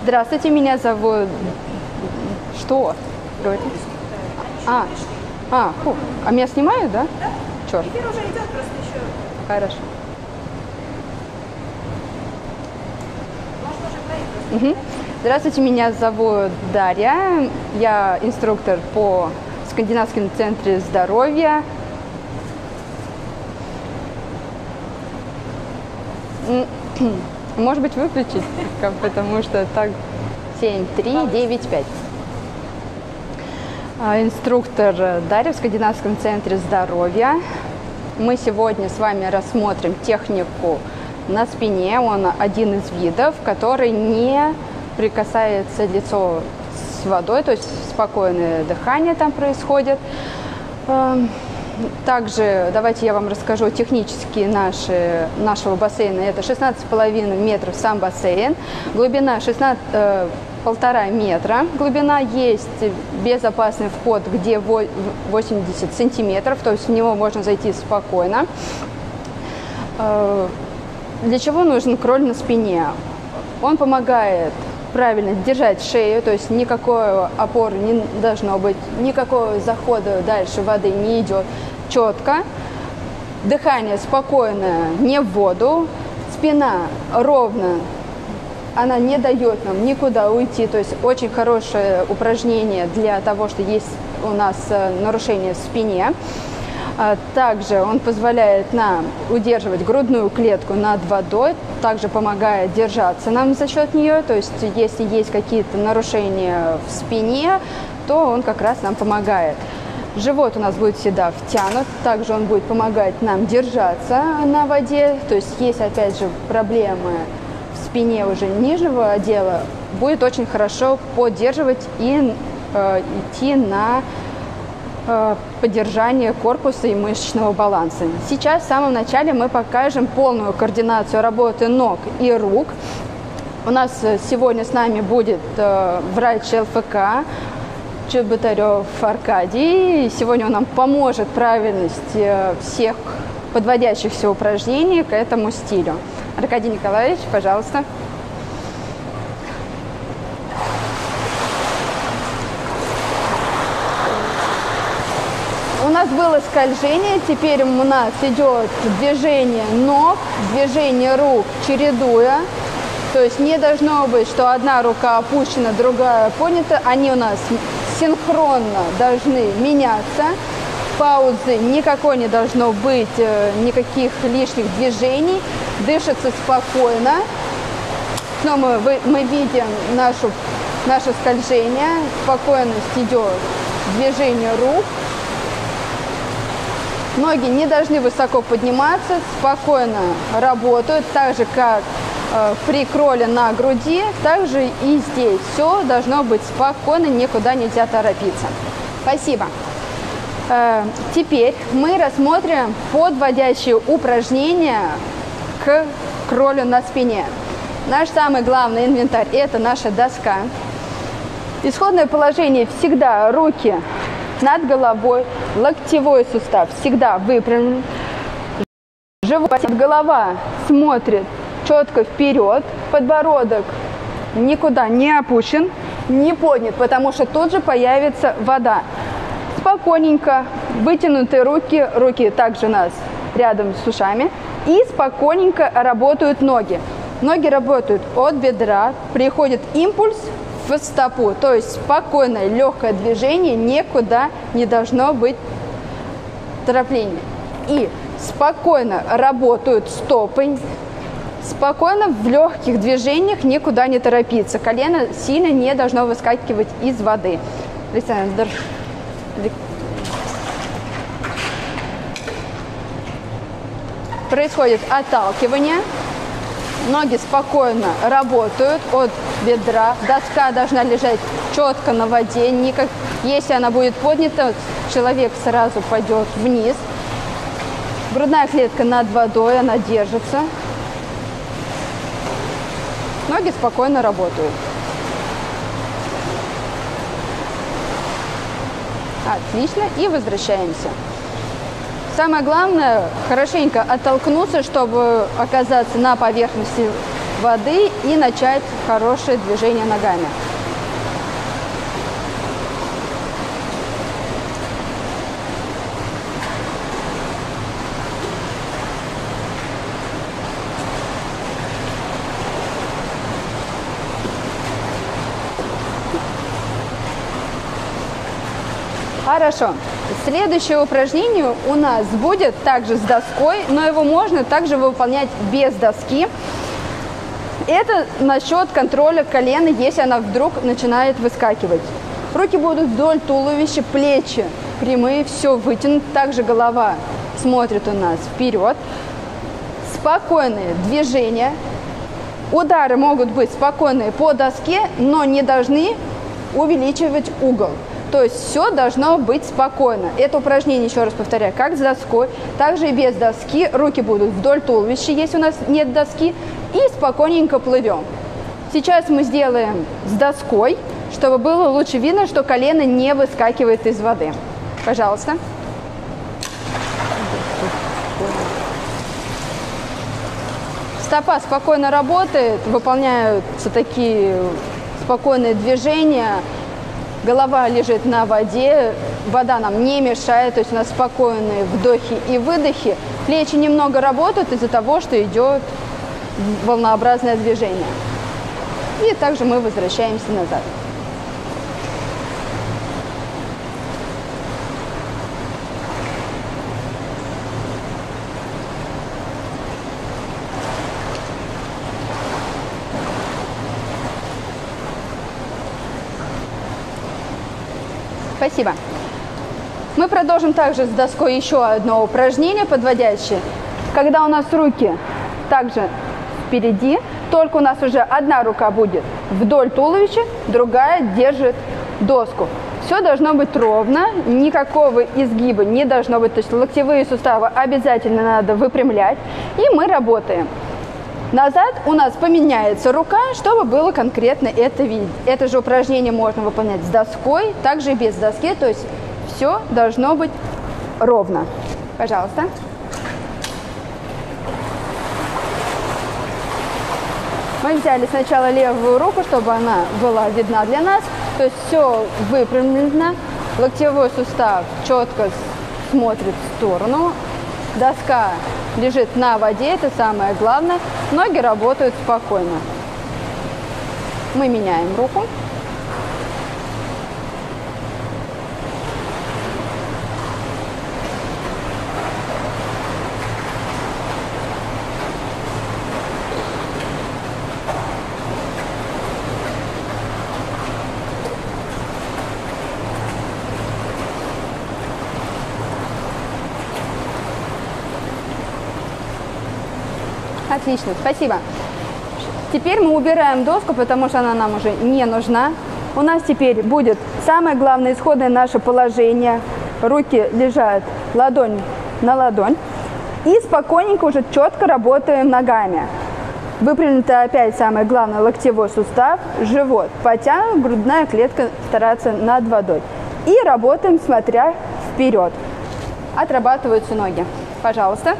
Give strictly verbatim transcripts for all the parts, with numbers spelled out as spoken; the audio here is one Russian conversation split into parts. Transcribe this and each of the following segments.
Здравствуйте, меня зовут... Что? Говорите? А, а, фу. А меня снимают, да? Да. Черт. Эфир уже идет, просто еще. Хорошо. Можно уже говорить. Угу. Здравствуйте, меня зовут Дарья. Я инструктор по Скандинавскому центру здоровья. Может быть, выключить, потому что так семь три девять пять. Инструктор Дарья в Скандинавском центре здоровья. Мы сегодня с вами рассмотрим технику на спине. Он один из видов, который не прикасается лицо с водой, то есть спокойное дыхание там происходит. Также давайте я вам расскажу технически наши, нашего бассейна. Это шестнадцать с половиной метров сам бассейн, глубина шестнадцать, э, полтора метра. Глубина есть безопасный вход, где восемьдесят сантиметров, то есть в него можно зайти спокойно. Э, для чего нужен кроль на спине? Он помогает правильно держать шею, то есть никакой опоры не должно быть, никакого захода дальше воды не идет, четко. Дыхание спокойное, не в воду, спина ровно, она не дает нам никуда уйти, то есть очень хорошее упражнение для того, что есть у нас нарушение в спине. Также он позволяет нам удерживать грудную клетку над водой, также помогает держаться нам за счет нее, то есть если есть какие-то нарушения в спине, то он как раз нам помогает. Живот у нас будет всегда втянут, также он будет помогать нам держаться на воде, то есть есть опять же проблемы в спине уже нижнего отдела, будет очень хорошо поддерживать и э, идти на поддержание корпуса и мышечного баланса. Сейчас в самом начале мы покажем полную координацию работы ног и рук. У нас сегодня с нами будет врач ЛФК Чеботарев Аркадий. Сегодня он нам поможет правильности всех подводящихся упражнений к этому стилю. Аркадий Николаевич, пожалуйста. У нас было скольжение, теперь у нас идет движение ног, движение рук, чередуя. То есть не должно быть, что одна рука опущена, другая поднята. Они у нас синхронно должны меняться. Паузы никакой не должно быть, никаких лишних движений. Дышится спокойно. Снова мы, мы видим нашу, наше скольжение. Спокойность идет, движение рук. Ноги не должны высоко подниматься, спокойно работают, так же как э, при кроле на груди, также и здесь. Все должно быть спокойно, никуда нельзя торопиться. Спасибо. Э, теперь мы рассмотрим подводящие упражнения к кролю на спине. Наш самый главный инвентарь – это наша доска. Исходное положение всегда руки над головой, локтевой сустав всегда выпрямлен, живот, голова смотрит четко вперед, подбородок никуда не опущен, не поднят, потому что тут же появится вода. Спокойненько, вытянутые руки, руки также у нас рядом с ушами, и спокойненько работают ноги. Ноги работают от бедра, приходит импульс в стопу, то есть спокойное, легкое движение, никуда не должно быть торопления. И спокойно работают стопы, спокойно в легких движениях, никуда не торопиться. Колено сильно не должно выскакивать из воды. Александр. Происходит отталкивание. Ноги спокойно работают от бедра. Доска должна лежать четко на воде. Никак... Если она будет поднята, человек сразу пойдет вниз. Грудная клетка над водой, она держится. Ноги спокойно работают. Отлично. И возвращаемся. Самое главное, хорошенько оттолкнуться, чтобы оказаться на поверхности воды и начать хорошее движение ногами. Хорошо. Следующее упражнение у нас будет также с доской, но его можно также выполнять без доски. Это насчет контроля колена, если она вдруг начинает выскакивать. Руки будут вдоль туловища, плечи прямые, все вытянуто. Также голова смотрит у нас вперед. Спокойные движения. Удары могут быть спокойные по доске, но не должны увеличивать угол. То есть все должно быть спокойно. Это упражнение, еще раз повторяю, как с доской, так же и без доски. Руки будут вдоль туловища, если у нас нет доски, и спокойненько плывем. Сейчас мы сделаем с доской, чтобы было лучше видно, что колено не выскакивает из воды. Пожалуйста. Стопа спокойно работает, выполняются такие спокойные движения. Голова лежит на воде, вода нам не мешает, то есть у нас спокойные вдохи и выдохи. Плечи немного работают из-за того, что идет волнообразное движение. И также мы возвращаемся назад. Спасибо. Мы продолжим также с доской еще одно упражнение подводящее. Когда у нас руки также впереди, только у нас уже одна рука будет вдоль туловища, другая держит доску. Все должно быть ровно, никакого изгиба не должно быть. То есть локтевые суставы обязательно надо выпрямлять. И мы работаем. Назад у нас поменяется рука, чтобы было конкретно это видеть. Это же упражнение можно выполнять с доской, также и без доски. То есть все должно быть ровно. Пожалуйста. Мы взяли сначала левую руку, чтобы она была видна для нас. То есть все выпрямлено. Локтевой сустав четко смотрит в сторону. Доска лежит на воде, это самое главное. Ноги работают спокойно. Мы меняем руку. Отлично, спасибо. Теперь мы убираем доску, потому что она нам уже не нужна. У нас теперь будет самое главное исходное наше положение. Руки лежат ладонь на ладонь. И спокойненько уже четко работаем ногами. Выпрямлено опять самое главное локтевой сустав, живот. Потянут, грудная клетка стараться над водой. И работаем, смотря вперед. Отрабатываются ноги. Пожалуйста.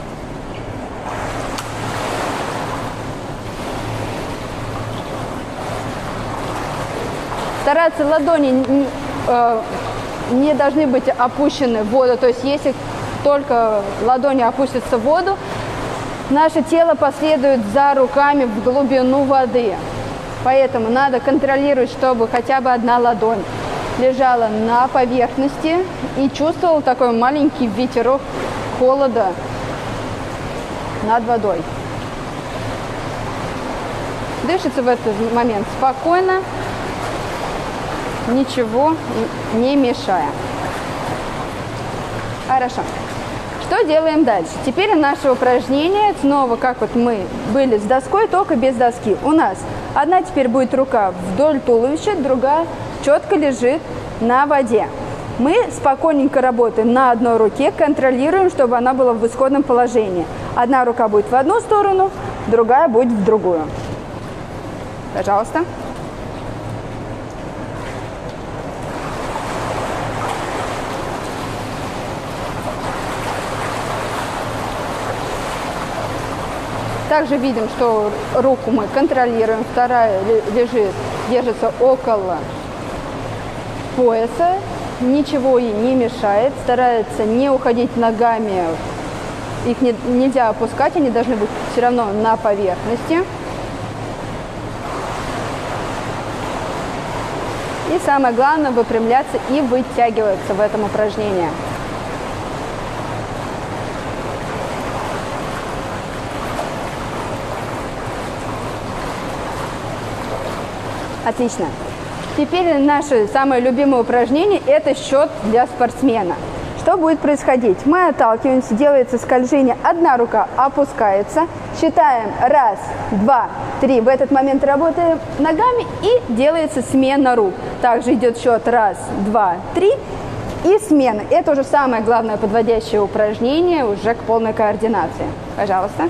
Стараться ладони э, не должны быть опущены в воду. То есть если только ладони опустятся в воду, наше тело последует за руками в глубину воды. Поэтому надо контролировать, чтобы хотя бы одна ладонь лежала на поверхности и чувствовал такой маленький ветерок холода над водой. Дышится в этот момент спокойно, ничего не мешая. Хорошо. Что делаем дальше? Теперь наше упражнение, снова как вот мы были с доской, только без доски. У нас одна теперь будет рука вдоль туловища, другая четко лежит на воде. Мы спокойненько работаем на одной руке, контролируем, чтобы она была в исходном положении. Одна рука будет в одну сторону, другая будет в другую. Пожалуйста. Также видим, что руку мы контролируем, вторая лежит, держится около пояса, ничего ей не мешает, старается не уходить ногами, их не, нельзя опускать, они должны быть все равно на поверхности. И самое главное, выпрямляться и вытягиваться в этом упражнении. Отлично. Теперь наше самое любимое упражнение – это счет для спортсмена. Что будет происходить? Мы отталкиваемся, делается скольжение, одна рука опускается, считаем раз, два, три. В этот момент работаем ногами и делается смена рук. Также идет счет раз, два, три и смена. Это уже самое главное подводящее упражнение уже к полной координации. Пожалуйста.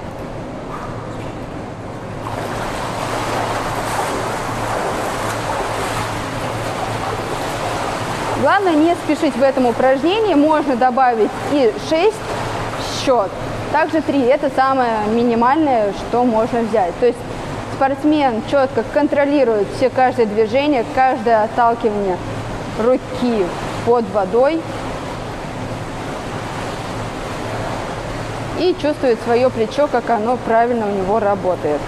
Главное не спешить в этом упражнении, можно добавить и шесть счет, также три, это самое минимальное, что можно взять. То есть спортсмен четко контролирует все каждое движение, каждое отталкивание руки под водой и чувствует свое плечо, как оно правильно у него работает.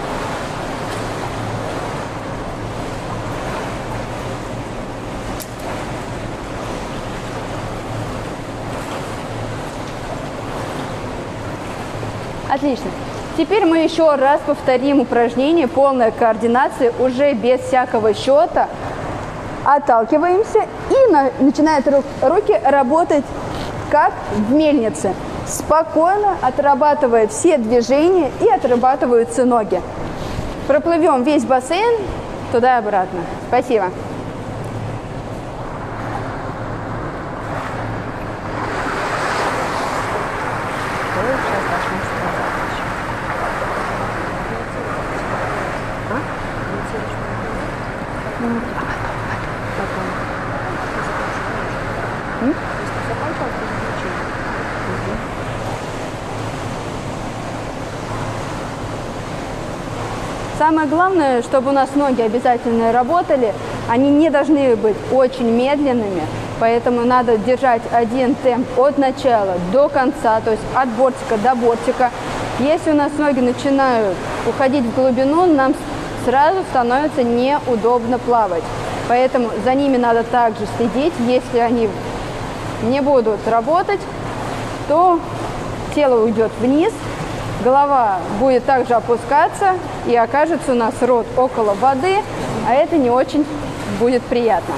Отлично. Теперь мы еще раз повторим упражнение полная координация, уже без всякого счета. Отталкиваемся и на, начинают ру, руки работать как в мельнице. Спокойно отрабатывая все движения и отрабатываются ноги. Проплывем весь бассейн туда и обратно. Спасибо. Самое главное, чтобы у нас ноги обязательно работали, они не должны быть очень медленными, поэтому надо держать один темп от начала до конца, то есть от бортика до бортика. Если у нас ноги начинают уходить в глубину, нам сразу становится неудобно плавать. Поэтому за ними надо также следить. Если они не будут работать, то тело уйдет вниз, голова будет также опускаться и окажется у нас рот около воды, а это не очень будет приятно.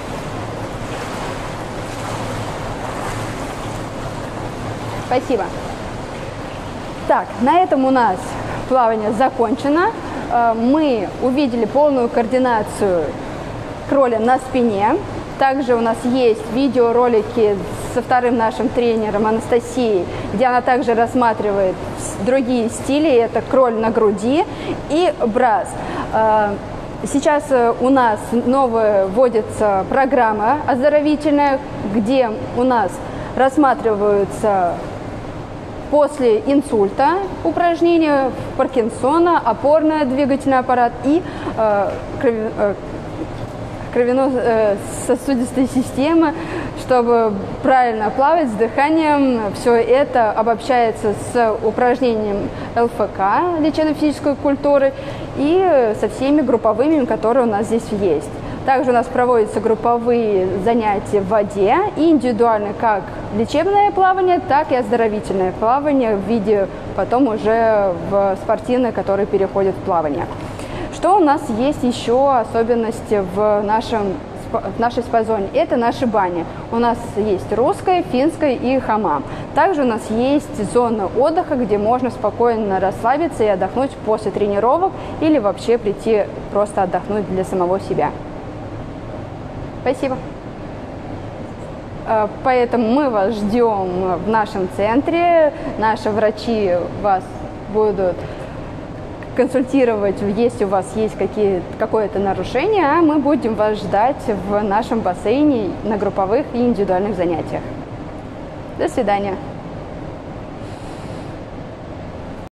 Спасибо. Так, на этом у нас плавание закончено. Мы увидели полную координацию кроля на спине. Также у нас есть видеоролики со вторым нашим тренером Анастасией, где она также рассматривает другие стили. Это кроль на груди и брас. Сейчас у нас новая вводится программа оздоровительная, где у нас рассматриваются после инсульта упражнения, Паркинсона, опорно-двигательный аппарат и э, кровенно-сосудистой системы, чтобы правильно плавать с дыханием. Все это обобщается с упражнением эл эф ка, лечебно-физической культуры, и со всеми групповыми, которые у нас здесь есть. Также у нас проводятся групповые занятия в воде и индивидуально как лечебное плавание, так и оздоровительное плавание в виде потом уже в спортивное, которое переходит в плавание. Что у нас есть еще особенности в, нашем, в нашей спа-зоне? Это наши бани. У нас есть русская, финская и хамам. Также у нас есть зона отдыха, где можно спокойно расслабиться и отдохнуть после тренировок или вообще прийти просто отдохнуть для самого себя. Спасибо. Поэтому мы вас ждем в нашем центре. Наши врачи вас будут консультировать, если у вас есть какое-то нарушение, а мы будем вас ждать в нашем бассейне на групповых и индивидуальных занятиях. До свидания.